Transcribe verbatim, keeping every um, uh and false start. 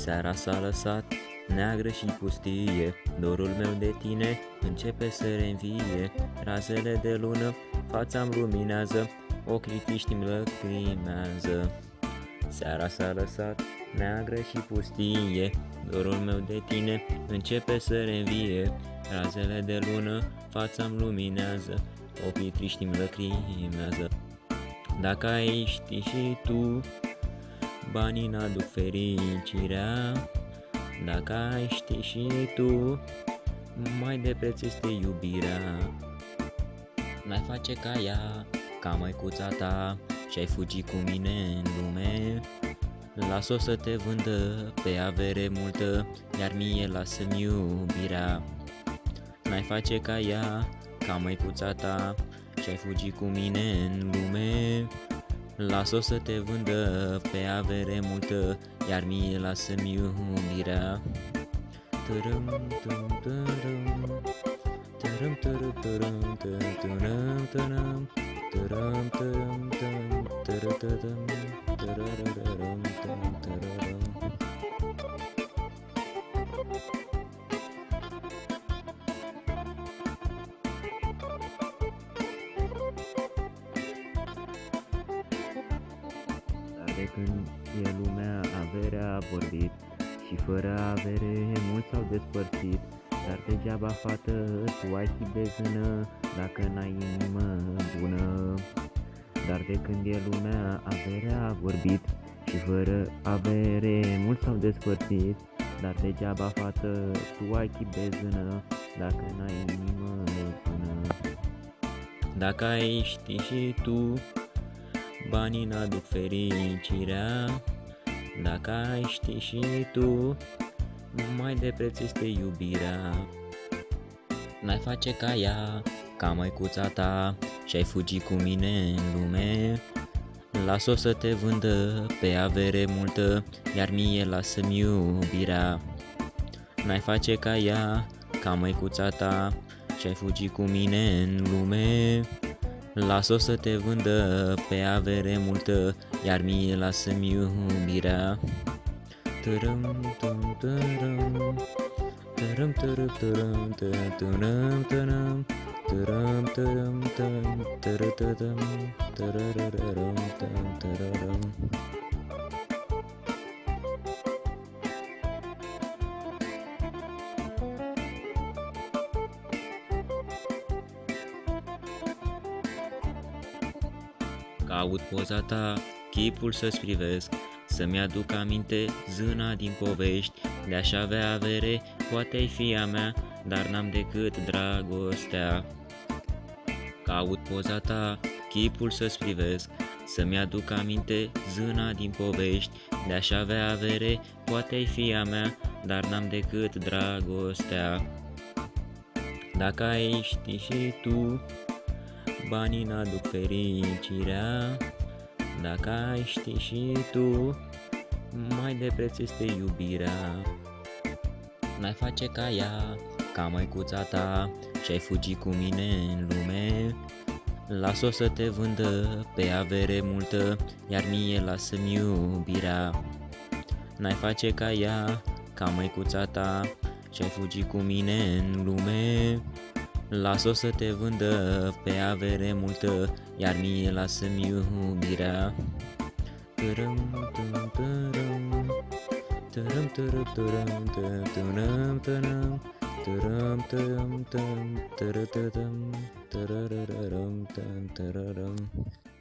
Seara s-a lăsat neagră și pustie, dorul meu de tine începe să reînvie. Razele de lună fața-mi luminează, ochii triști-mi lăcrimează. Seara s-a lăsat neagră și pustie, dorul meu de tine începe să reînvie. Razele de lună fața-mi luminează, ochii triști-mi lăcrimează. Dacă ai ști și tu, banii n-aduc fericirea. Dacă ai ști și tu, mai de preț este iubirea. N-ai face ca ea, ca măicuța ta, și-ai fugi cu mine în lume. Las-o să te vândă pe avere multă, iar mie lasă-mi iubirea. N-ai face ca ea, ca măicuța ta, și-ai fugi cu mine în lume. Las-o să te vândă pe avere multă, iar mie lasă-mi iubirea. Tărâm, tărâm, tărâm, tărâm, tărâm, tărâm, tărâm, tărâm, tărâm, tărâm, tărâm, tărâm, tărărărărăm, tărărărăm. Dar de când e lumea, averea a vorbit, și fără avere mulți s-au despărțit. Dar degeaba, fată, tu ai chip de zână, dacă n-ai inimă bună. Dar de când e lumea, averea a vorbit, și fără avere mulți s-au despărțit. Dar degeaba, fată, tu ai chip de zână, dacă n-ai inimă bună. Dacă ai ști și tu, banii n-aduc fericirea. Dacă ai ști și tu, mai de preț este iubirea. N-ai face ca ea, ca măicuța ta, și-ai fugi cu mine în lume. Las-o să te vândă pe avere multă, iar mie lasă-mi iubirea. N-ai face ca ea, ca măicuța ta, și-ai fugi cu mine în lume. Las-o să te vândă pe avere multă, iar mie lasă-mi iubirea. Tărâm, tărâm, tărâm, tărâm, tărâm, tărâm, tărâm, tărâm, tărâm, tărâm, tărâm, tărâm, tărărărăm, tărărăm. Caut poza ta, chipul să-ți privesc, să-mi aduc aminte zâna din povești. De-aș avea avere, poate ai fi a mea, dar n-am decât dragostea. Caut poza ta, chipul să-ți privesc, să-mi aduc aminte zâna din povești. De-aș avea avere, poate ai fi a mea, dar n-am decât dragostea. Dacă ai ști și tu, banii n-aduc fericirea. Dacă ai ști și tu, mai de preț este iubirea. N-ai face ca ea, ca măicuța ta, și-ai fugi cu mine în lume. Las-o să te vândă pe avere multă, iar mie lasă-mi iubirea. N-ai face ca ea, ca măicuța ta, și-ai fugi cu mine în lume. Las-o să te vândă pe avere multă, iar mie lasă-mi iubirea. Tărâm, tărâm, tărâm, tărâm, tărâm, tărâm, tărâm, tărâm, tărâm, tărâm, tărâm, tărâm, tărărărăm, tărărăm.